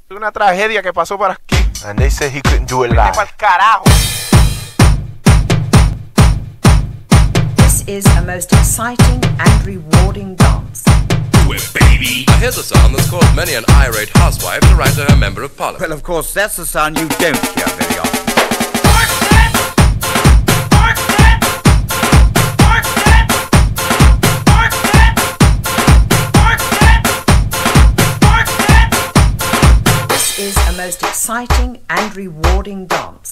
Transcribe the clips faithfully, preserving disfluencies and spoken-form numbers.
Es una tragedia que pasó por aquí. And they said he couldn't do it Vete live. pa'l carajo. This is a most exciting and rewarding dance. Do it, baby. Now here's a song that's caused many an irate housewife to write to her member of parliament. Well, of course, that's the sound you don't hear very often. This is a most exciting and rewarding dance.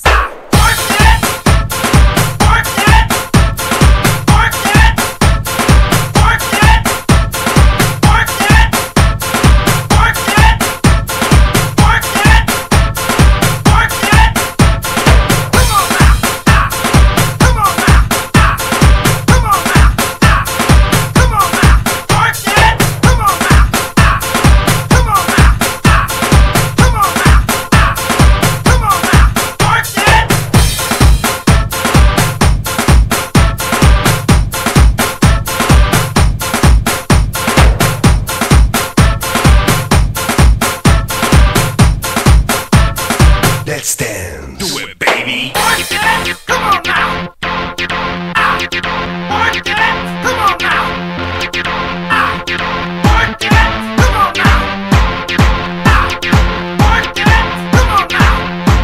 Let's dance. Do it, baby. Come on now. Ah, work it. Come on now. Ah, work it. Come on now. Ah, work it. Come on now.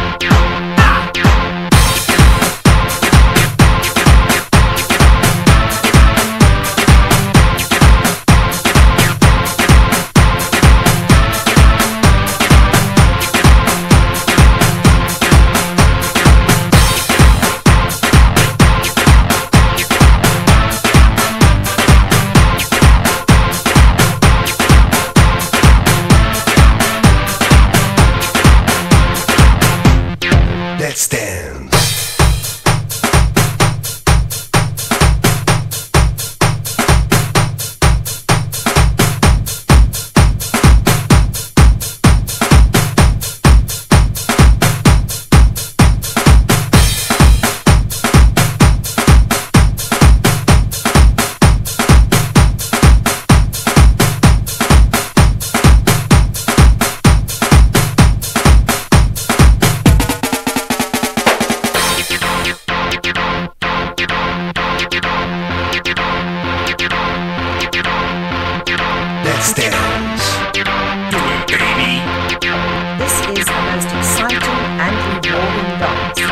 Let's dance. Let's dance. Do it, baby. This is a most exciting and rewarding dance.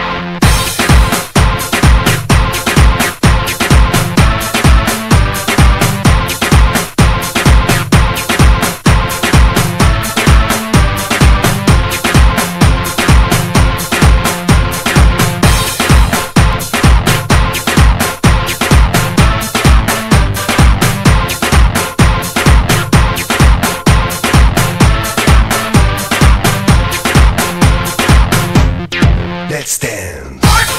Let's dance.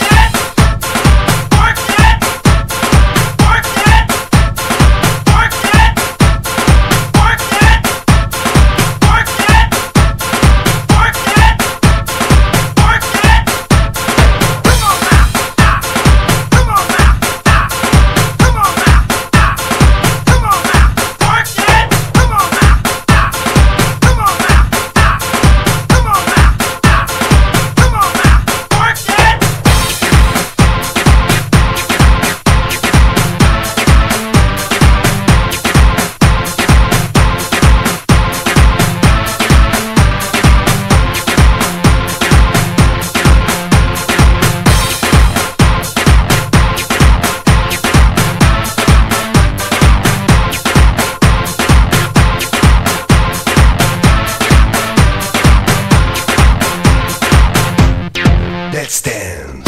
Let's dance.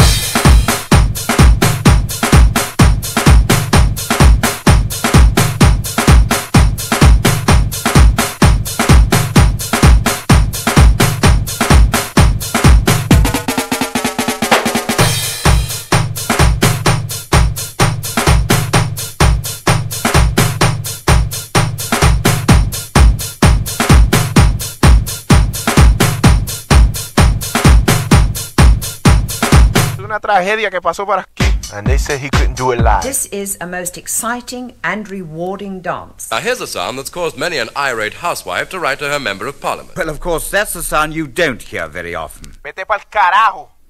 Es una tragedia que pasó por aquí. And they said he couldn't do it live. This is a most exciting and rewarding dance. Now here's a sound that's caused many an irate housewife to write to her Member of Parliament. Well, of course, that's the sound you don't hear very often. Vete pa'l carajo.